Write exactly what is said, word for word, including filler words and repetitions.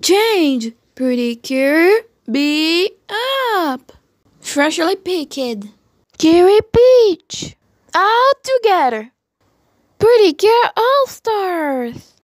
Change. Pretty cure. Be up. Freshly picked. Kiwi Peach. All together. Pretty Cure All Stars.